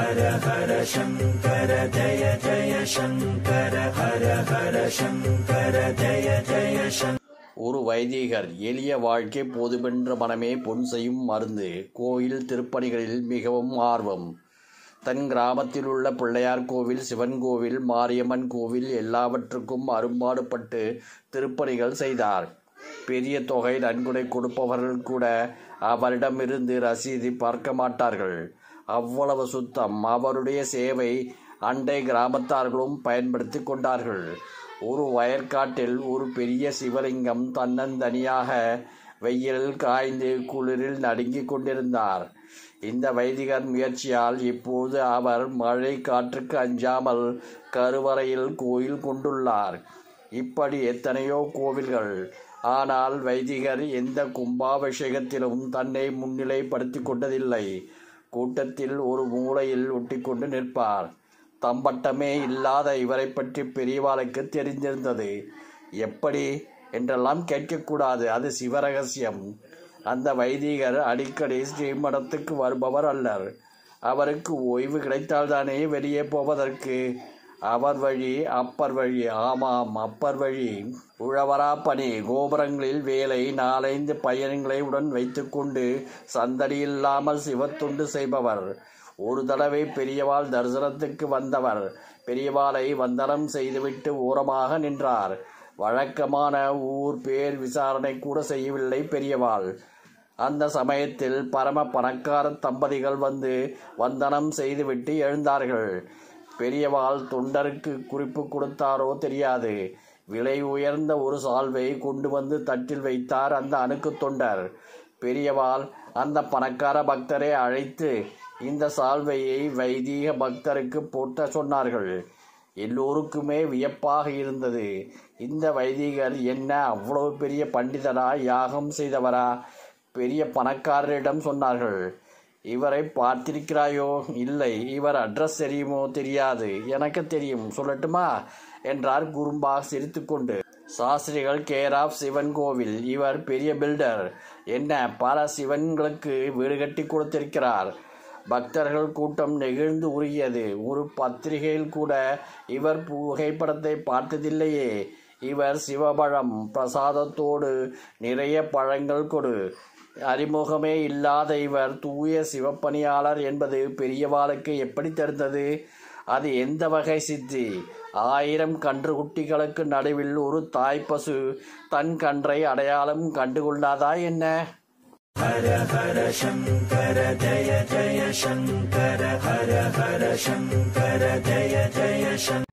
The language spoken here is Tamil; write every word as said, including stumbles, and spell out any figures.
ஹர ஹர சங்கர ஜய ஜய சங்கர ஹர ஹர சங்கர ஜய ஜய சங்கர. ஒரு வைதிகர் எளிய வாழ்க்கை போதுமென்ற மனமே பொன் செய்யும் மருந்து. கோயில் திருப்பணிகளில் மிகவும் ஆர்வம். தன் கிராமத்தில் உள்ள பிள்ளையார் கோவில், சிவன் கோவில், மாரியம்மன் கோவில் எல்லாவற்றுக்கும் அரும்பாடுபட்டு திருப்பணிகள் செய்தார். பெரிய தொகை நன்கொடை கொடுப்பவர்கள் கூட அவரிடமிருந்து ரசீது பார்க்க மாட்டார்கள். அவ்வளவு சுத்தம். அவருடைய சேவை அண்டை கிராமத்தார்களும் பயன்படுத்தி கொண்டார்கள். ஒரு வயற்காட்டில் ஒரு பெரிய சிவலிங்கம் தன்னந்தனியாக வெயிலில் காய்ந்து குளிரில் நடுங்கிக் கொண்டிருந்தார். இந்த வைதிகர் முயற்சியால் இப்போது அவர் மழை காற்றுக்கு அஞ்சாமல் கருவறையில் கோயில் கொண்டுள்ளார். இப்படி எத்தனையோ கோவில்கள். ஆனால் வைதிகர் எந்த கும்பாபிஷேகத்திலும் தன்னை முன்னிலைப்படுத்தி கொண்டதில்லை. கூட்டத்தில் ஒரு மூலையில் ஒட்டிக்கொண்டு நிற்பார். தம்பட்டமே இல்லாத இவரை பற்றி பெரியவாளுக்கு தெரிந்திருந்தது. எப்படி என்றெல்லாம் கேட்கக்கூடாது, அது சிவரகசியம். அந்த வைதிகர் அடிக்கடி ஸ்ரீமடத்துக்கு வருபவர் அல்லர். அவருக்கு ஓய்வு கிடைத்தால்தானே வெளியே போவதற்கு. அவர் வழி அப்பர் வழி. ஆமாம், அப்பர் வழி. உழவரா பணி. கோபுரங்களில் வேலை. நாலைந்து பையன்களை உடன் வைத்து கொண்டு சந்தடி இல்லாமல் சிவத்துண்டு செய்பவர். ஒரு தடவை பெரியவாள் தரிசனத்துக்கு வந்தவர் பெரியவாளை வந்தனம் செய்துவிட்டு ஓரமாக நின்றார். வழக்கமான ஊர் பேர் விசாரணை கூட செய்யவில்லை பெரியவாள். அந்த சமயத்தில் பரம பணக்கார தம்பதிகள் வந்து வந்தனம் செய்துவிட்டு எழுந்தார்கள். பெரியவாள் தொண்டருக்கு குறிப்பு கொடுத்தாரோ தெரியாது. விலை உயர்ந்த ஒரு சால்வை கொண்டு வந்து தட்டில் வைத்தார் அந்த அணுக்கு தொண்டர். பெரியவாள் அந்த பணக்கார பக்தரை அழைத்து இந்த சால்வையை வைதீக பக்தருக்கு போட்ட சொன்னார்கள். எல்லோருக்குமே வியப்பாக இருந்தது. இந்த வைதிகர் என்ன அவ்வளவு பெரிய பண்டிதரா, யாகம் செய்தவரா? பெரிய பணக்காரரிடம் சொன்னார்கள். இவரை பார்த்திருக்கிறாயோ? இல்லை. இவர் அட்ரஸ் தெரியுமோ? தெரியாது. எனக்கு தெரியும், சொல்லட்டுமா என்றார் குறும்பாக சிரித்து கொண்டு. சாஸ்திரிகள் கேர் ஆஃப் சிவன் கோவில். இவர் பெரிய பில்டர். என்ன பல சிவன்களுக்கு வீடு கட்டி கொடுத்திருக்கிறார். பக்தர்கள் கூட்டம் நெகிழ்ந்து உருகியது. ஒரு பத்திரிகையில் கூட இவர் புகைப்படத்தை பார்த்ததில்லையே. இவர் சிவபழம் பிரசாதத்தோடு நிறைய பழங்கள் கொடு. அறிமுகமே இல்லாத இவர் தூய சிவப்பணியாளர் என்பது பெரியவாளுக்கு எப்படி தெரிந்தது? அது எந்த வகை சித்தி? ஆயிரம் கன்று குட்டிகளுக்கு நடுவில் ஒரு தாய்ப்பசு தன் கன்றை அடையாளம் கண்டுகொள்ளாதா என்ன? ஹர ஹர சங்கர ஜய ஜய சங்கர ஹர ஹர சங்கர ஜய ஜய சங்கர.